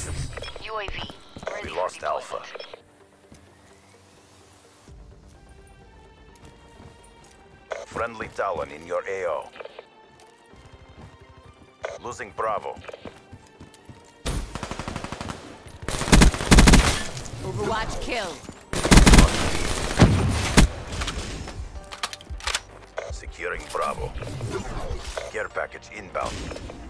UAV. We lost Alpha. Friendly Talon in your AO. Losing Bravo. Overwatch kill. Securing Bravo. Care package inbound.